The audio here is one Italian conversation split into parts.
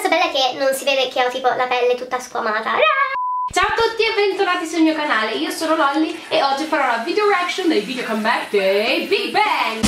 bella è che non si vede che ho tipo la pelle tutta squamata. Ciao a tutti e bentornati sul mio canale, io sono Lolly e oggi farò la video reaction dei video comeback dei Big Bang.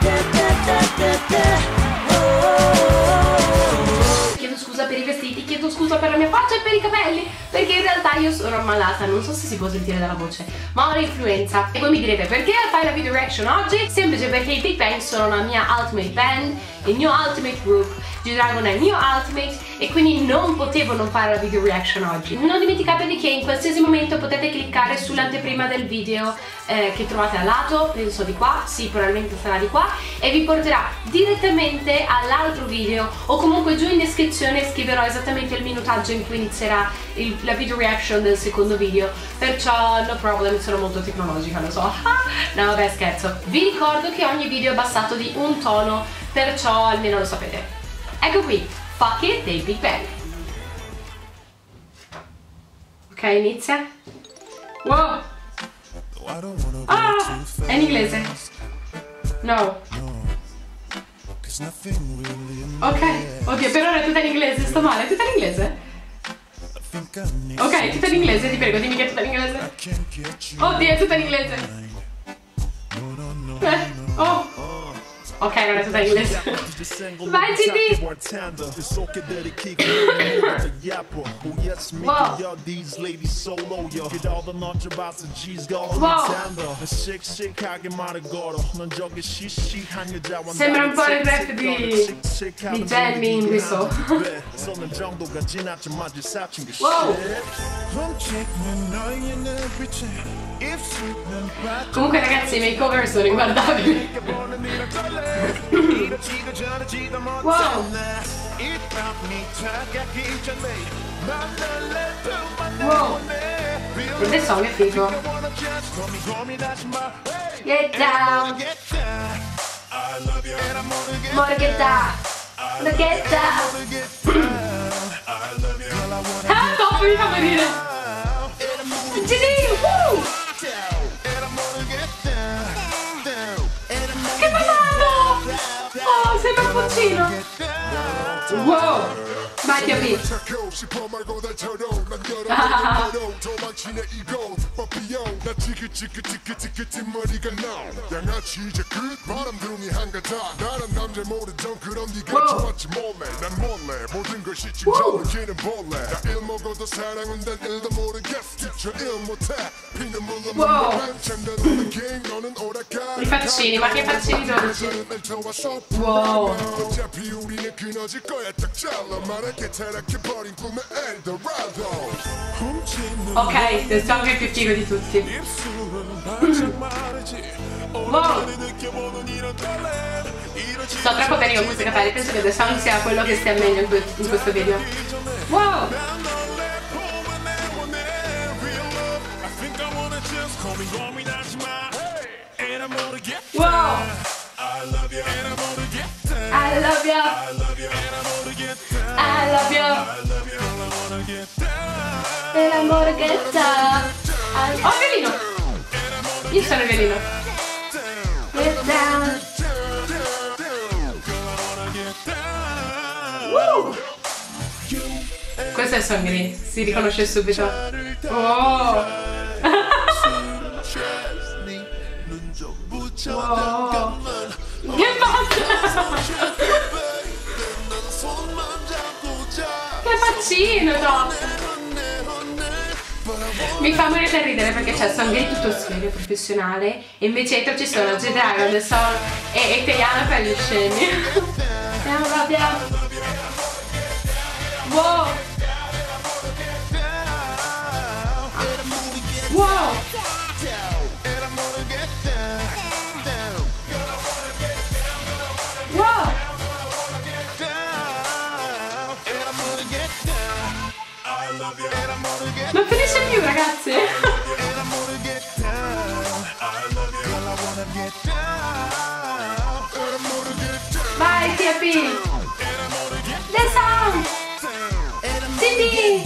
Chiedo scusa per i vestiti, chiedo scusa per la mia faccia e per i capelli, perché in realtà io sono ammalata, non so se si può sentire dalla voce, ma ho l'influenza. E voi mi direte perché fai la video reaction oggi? Semplice, perché i Big Bang sono la mia ultimate band, il mio ultimate group, G-Dragon è il mio ultimate e quindi non potevo non fare la video reaction oggi. Non dimenticatevi che in qualsiasi momento potete cliccare sull'anteprima del video che trovate a lato, penso di qua, sì probabilmente sarà di qua, e vi porterà direttamente all'altro video, o comunque giù in descrizione scriverò esattamente il minutaggio in cui inizierà la video reaction del secondo video, perciò no problem, sono molto tecnologica, lo so. No vabbè, scherzo. Vi ricordo che ogni video è abbassato di un tono, perciò almeno lo sapete. Ecco qui, Fuck It dei Big Bang. Ok, inizia. Wow! Ah! È in inglese? No. Ok, oddio, per ora è tutta in inglese, sto male, è tutta in inglese? Ok, tutta in inglese, ti prego, dimmi che è tutta in inglese. Oddio, è tutta in inglese. Oh! Ok, non è tutta in inglese. Vai, GD! Wow! Wow! Sembra un po' il rap di Jenny in questo. Wow! Comunque ragazzi, i miei cover sono inguardabili. Wow! Wow! Il song è figo. Get down! More get down! More get down! Ah, top, mi fa morire! GD! Woo! Che ballando! Oh, sembra un poccino! Wow! Vai, Tiapi! Wow! I faccini, ma che faccini dolci! Wow! Ok, il song è più figo di tutti. Wow! Sto troppo bene con questi capelli, penso che The Song sia quello che stia meglio in questo video. Wow! Wow! I love you. I love you. I love you. E l'amore che sta. Oh, il violino! Io sono il violino. Get down. Questo è Songri, si riconosce subito. Oh! Wow. Che basta! Che faccino, no! Mi fa morire da ridere perché c'è Songri tutto serio, professionale, e invece dietro ci sono G-Dragon, The Song e Teyana per gli scemi. Andiamo, abbiamo. Wow! Wow! Wow! Non finisce più, ragazzi! Vai, Tiapi! The Song! GD!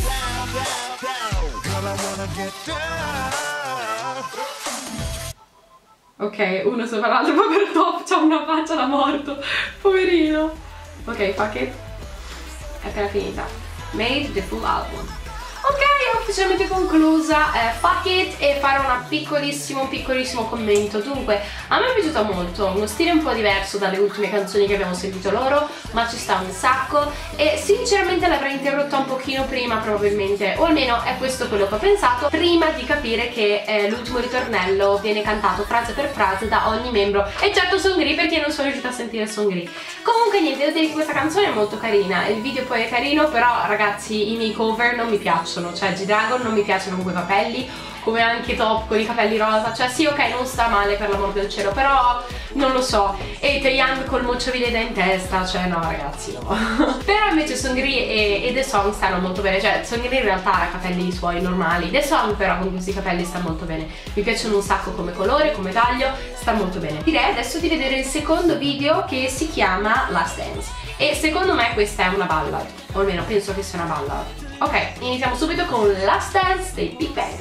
Ok, uno sopra l'altro, povero Top, c'ha una faccia da morto, poverino. Ok, fuck it. è appena finita. Made the full album. Ok, ho ufficialmente conclusa Fuck It e farò un piccolissimo commento. Dunque, a me è piaciuta molto, uno stile un po' diverso dalle ultime canzoni che abbiamo sentito loro, ma ci sta un sacco e sinceramente l'avrei interrotta un pochino prima probabilmente, o almeno è questo quello che ho pensato, prima di capire che l'ultimo ritornello viene cantato frase per frase da ogni membro, eccetto Seungri, perché non sono riuscita a sentire Seungri. Comunque niente, devo dire che questa canzone è molto carina, il video poi è carino, però ragazzi i miei cover non mi piacciono. Cioè G-Dragon non mi piacciono con quei capelli, come anche Top con i capelli rosa, cioè sì ok non sta male per l'amor del cielo, però non lo so. E Taeyang col mocciovileda in testa, cioè no ragazzi no. Però invece Seungri e The Song stanno molto bene, cioè Seungri in realtà ha capelli suoi normali, The Song però con questi capelli sta molto bene, mi piacciono un sacco come colore, come taglio, sta molto bene. Direi adesso di vedere il secondo video che si chiama Last Dance e secondo me questa è una ballad, o almeno penso che sia una ballad. Ok, iniziamo subito con Last Dance dei Big Bang.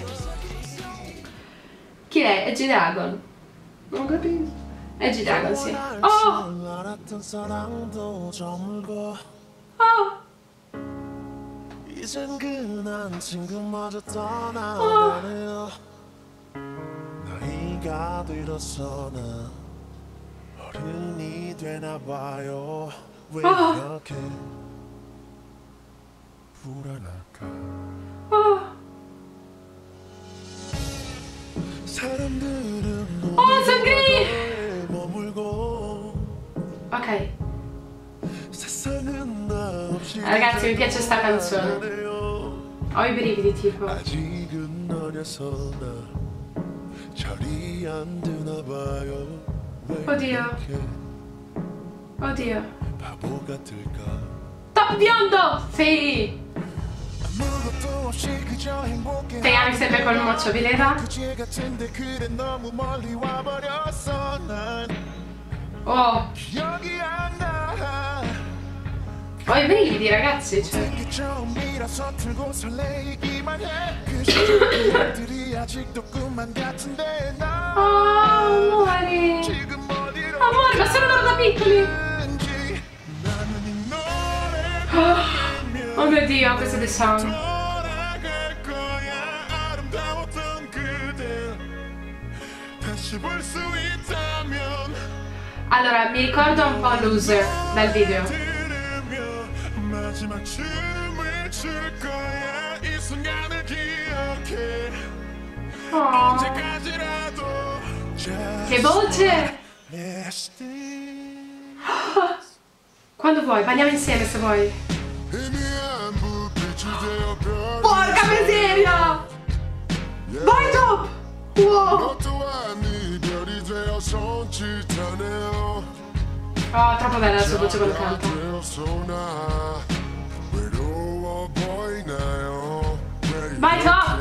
Chi è? È G-Dragon. Non capisco. È G-Dragon, sì. Oh! Oh! Oh! Oh! Oh, Seungri! Ok. Ragazzi, mi piace sta canzone. Ho i brividi tipo. Oddio. Oddio. Top biondo! Sì! Taeyang sempre col mocciovileda. Oh! Ho i brividi ragazzi, cioè. Oh, amore! Amore, ma sono loro da piccoli! Oh mio Dio, questo è The Song. Allora, mi ricordo un po' Loser dal video. Oh. Che voce! Quando vuoi, balliamo insieme se vuoi. Porca miseria! Vai Top! Wow! Oh, troppo bella la sua voce quando canta. Vai Top!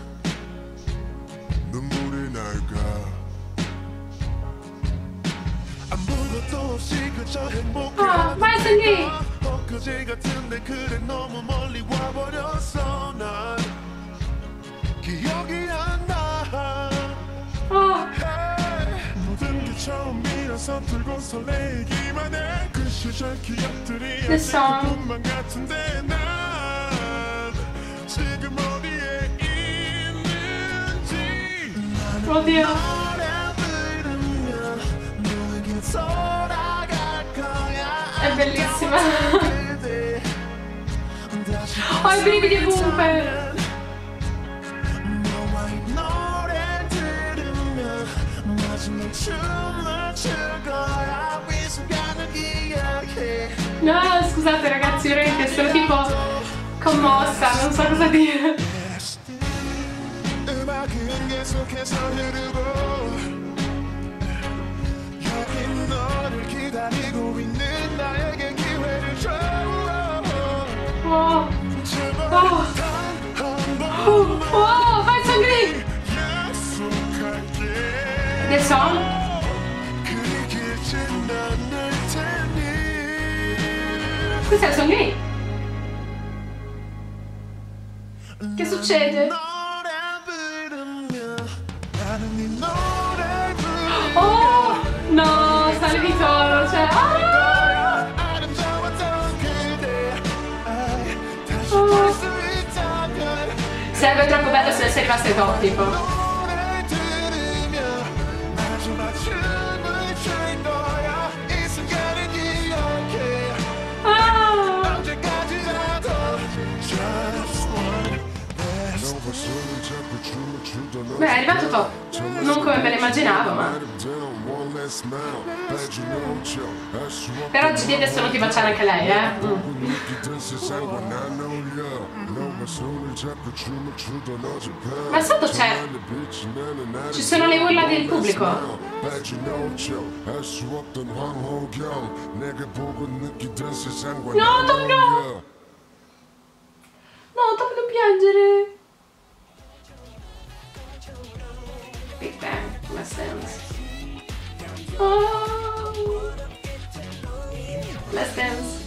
Oh, vai Seungri! Oh. The Song. Oddio. È bellissima. Ho i brividi ovunque. No, scusate ragazzi, veramente sono tipo commossa, non so cosa dire. Oh, oh, oh, vai Seungri! The Song? Questa è Seungri? Che succede? Oh, no, sta levitando, cioè... Oh! Sarebbe troppo bello se si arrivasse top, tipo. Ah! Beh, è arrivato top. Non come me lo immaginavo, ma... Per oggi di adesso non ti facciamo anche lei, Ma sotto c'è... Ci sono le urla del pubblico. No, Tom, no! No, Tom, non piangere. Big Bang, Let's Dance. Oh. Let's Dance.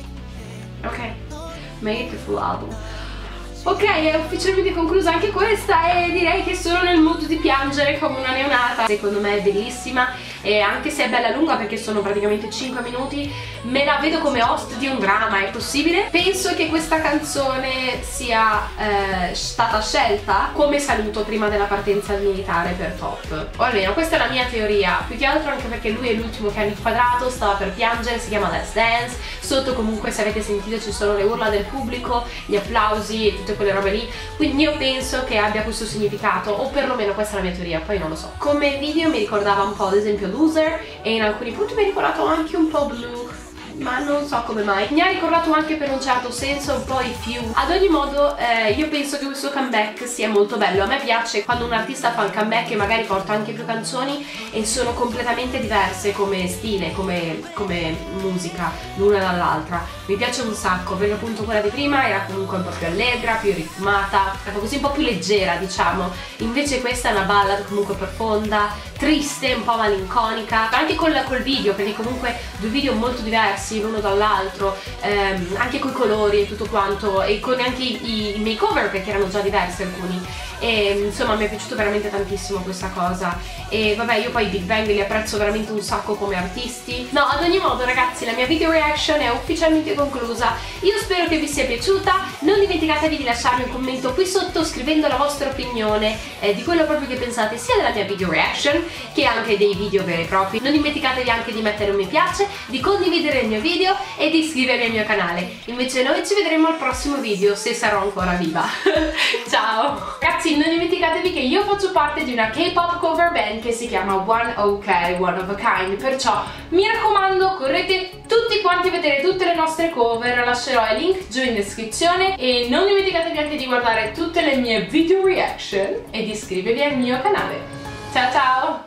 Ok, make it full album. Ok, è ufficialmente conclusa anche questa e direi che sono nel mood di piangere come una neonata. Secondo me è bellissima e anche se è bella lunga perché sono praticamente 5 minuti, me la vedo come host di un drama, è possibile? Penso che questa canzone sia stata scelta come saluto prima della partenza militare per Top. O almeno questa è la mia teoria, più che altro anche perché lui è l'ultimo che ha inquadrato, stava per piangere, si chiama Let's Dance. Sotto comunque, se avete sentito, ci sono le urla del pubblico, gli applausi e tutte quelle robe lì, quindi io penso che abbia questo significato, o perlomeno questa è la mia teoria, poi non lo so. Come video mi ricordava un po' ad esempio Loser e in alcuni punti mi ha ricordato anche un po' Blue, ma non so come mai. Mi ha ricordato anche per un certo senso un po' i Few. Ad ogni modo io penso che questo comeback sia molto bello. A me piace quando un artista fa un comeback e magari porta anche più canzoni e sono completamente diverse come stile, come musica l'una dall'altra. Mi piace un sacco perché appunto quella di prima era comunque un po' più allegra, più ritmata, così un po' più leggera, diciamo. Invece questa è una ballad comunque profonda, triste, un po' malinconica, anche col video, perché comunque due video molto diversi l'uno dall'altro, anche coi colori e tutto quanto, e con anche i makeover perché erano già diversi alcuni, e insomma mi è piaciuto veramente tantissimo questa cosa. E vabbè, io poi i Big Bang li apprezzo veramente un sacco come artisti. No, ad ogni modo ragazzi, la mia video reaction è ufficialmente conclusa. Io spero che vi sia piaciuta, non dimenticatevi di lasciarmi un commento qui sotto scrivendo la vostra opinione di quello proprio che pensate sia della mia video reaction che anche dei video veri e propri. Non dimenticatevi anche di mettere un mi piace, di condividere il mio video e di iscrivervi al mio canale. Invece noi ci vedremo al prossimo video, se sarò ancora viva. Ciao! Ragazzi, non dimenticatevi che io faccio parte di una K-pop cover band che si chiama One OK, One of a Kind, perciò mi raccomando, correte tutti quanti a vedere tutte le nostre cover, lascerò i link giù in descrizione e non dimenticatevi anche di guardare tutte le mie video reaction e di iscrivervi al mio canale. Ciao ciao!